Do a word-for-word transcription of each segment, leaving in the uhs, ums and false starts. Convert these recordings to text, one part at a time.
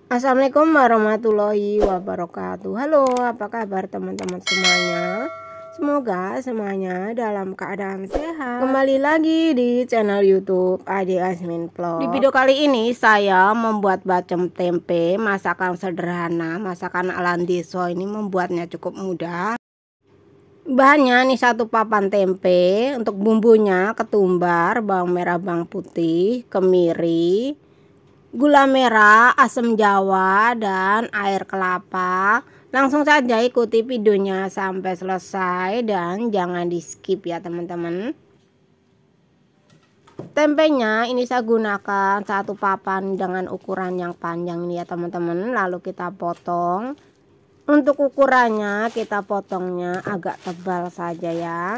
Assalamualaikum warahmatullahi wabarakatuh. Halo, apa kabar teman-teman semuanya? Semoga semuanya dalam keadaan sehat. Kembali lagi di channel YouTube Ade Asmin Vlog. Di video kali ini saya membuat bacem tempe, masakan sederhana, masakan ala desa. Ini membuatnya cukup mudah. Bahannya nih satu papan tempe. Untuk bumbunya ketumbar, bawang merah, bawang putih, kemiri, gula merah, asam jawa, dan air kelapa. Langsung saja ikuti videonya sampai selesai dan jangan di skip ya teman-teman. Tempenya ini saya gunakan satu papan dengan ukuran yang panjang ini ya teman-teman. Lalu kita potong. Untuk ukurannya kita potongnya agak tebal saja ya.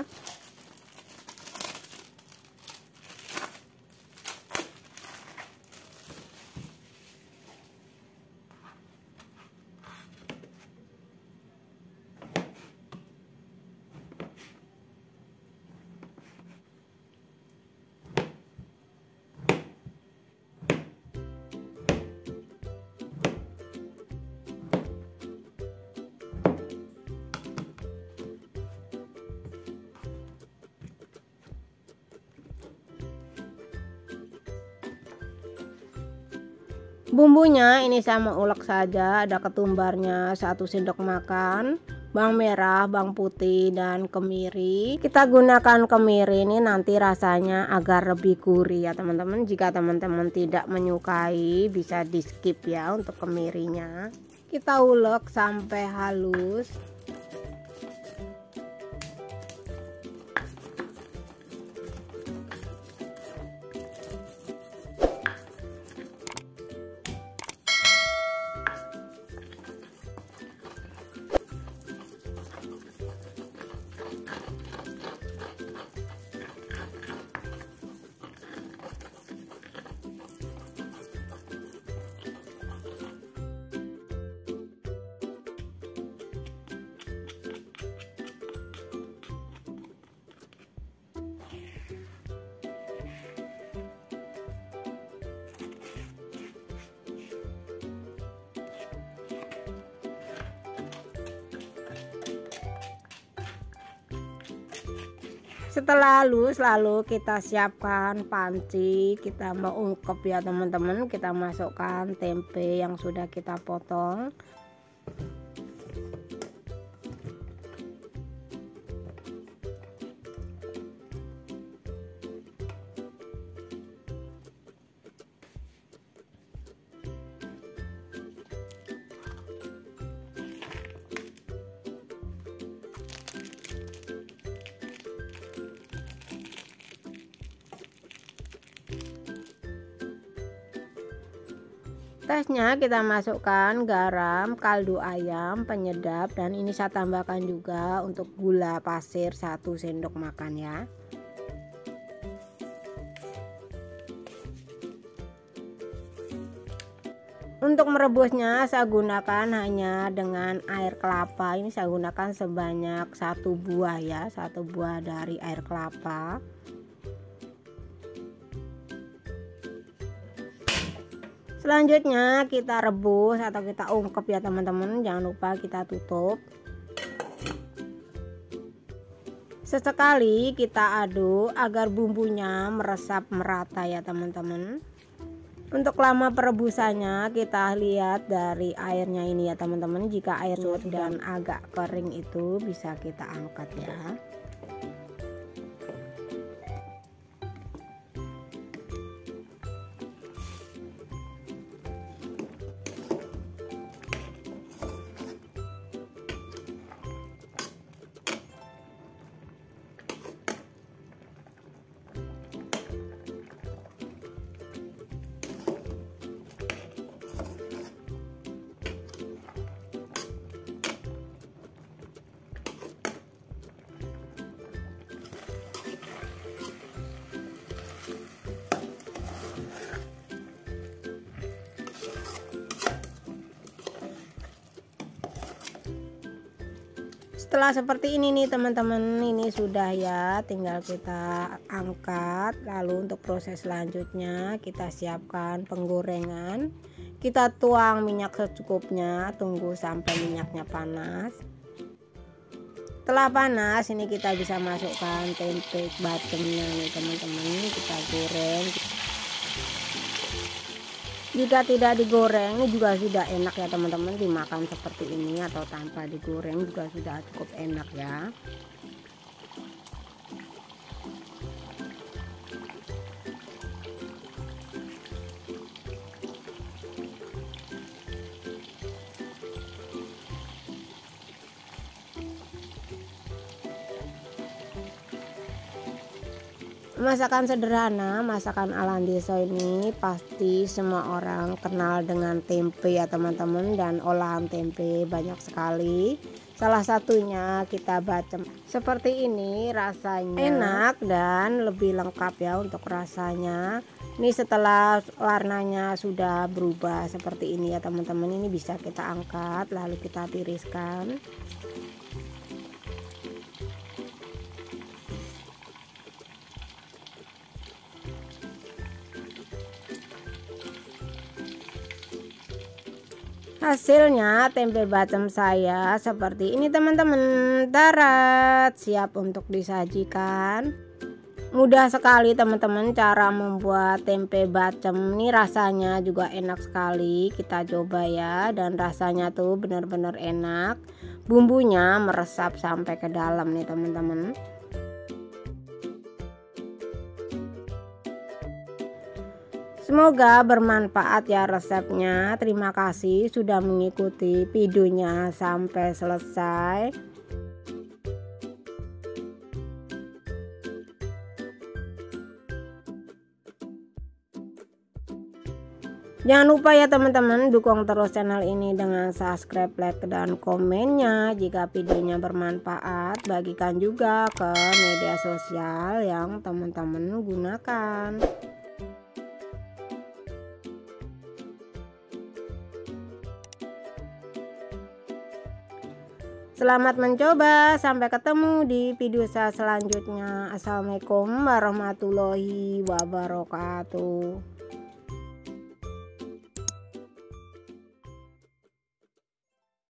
Bumbunya ini saya mau ulek saja. Ada ketumbarnya satu sendok makan, bawang merah, bawang putih, dan kemiri. Kita gunakan kemiri ini nanti rasanya agar lebih gurih ya teman-teman. Jika teman-teman tidak menyukai bisa di skip ya untuk kemirinya. Kita ulek sampai halus. Setelah halus lalu kita siapkan panci, kita mau ungkep ya teman-teman. Kita masukkan tempe yang sudah kita potong. Tasnya kita masukkan garam, kaldu ayam, penyedap, dan ini saya tambahkan juga untuk gula pasir satu sendok makan ya. Untuk merebusnya saya gunakan hanya dengan air kelapa. Ini saya gunakan sebanyak satu buah ya, satu buah dari air kelapa. Selanjutnya kita rebus atau kita ungkep ya teman-teman. Jangan lupa kita tutup. Sesekali kita aduk agar bumbunya meresap merata ya teman-teman. Untuk lama perebusannya kita lihat dari airnya ini ya teman-teman. Jika air sudah agak kering itu bisa kita angkat ya. Setelah seperti ini nih teman-teman, ini sudah ya, tinggal kita angkat. Lalu untuk proses selanjutnya kita siapkan penggorengan. Kita tuang minyak secukupnya, tunggu sampai minyaknya panas. Setelah panas, ini kita bisa masukkan tempe bacemnya nih teman-teman, kita goreng. Jika tidak digoreng, ini juga sudah enak ya teman-teman, dimakan seperti ini atau tanpa digoreng juga sudah cukup enak ya. Masakan sederhana, masakan ala desa ini pasti semua orang kenal dengan tempe ya teman-teman, dan olahan tempe banyak sekali. Salah satunya kita bacem. Seperti ini rasanya enak dan lebih lengkap ya untuk rasanya. Ini setelah warnanya sudah berubah seperti ini ya teman-teman, ini bisa kita angkat lalu kita tiriskan. Hasilnya tempe bacem saya seperti ini teman-teman, darat, siap untuk disajikan. Mudah sekali teman-teman cara membuat tempe bacem, ini rasanya juga enak sekali. Kita coba ya, dan rasanya tuh benar-benar enak, bumbunya meresap sampai ke dalam nih teman-teman. Semoga bermanfaat ya resepnya. Terima kasih sudah mengikuti videonya sampai selesai. Jangan lupa ya teman-teman, dukung terus channel ini dengan subscribe, like, dan komennya. Jika videonya bermanfaat, bagikan juga ke media sosial yang teman-teman gunakan. Selamat mencoba, sampai ketemu di video saya selanjutnya. Assalamualaikum warahmatullahi wabarakatuh.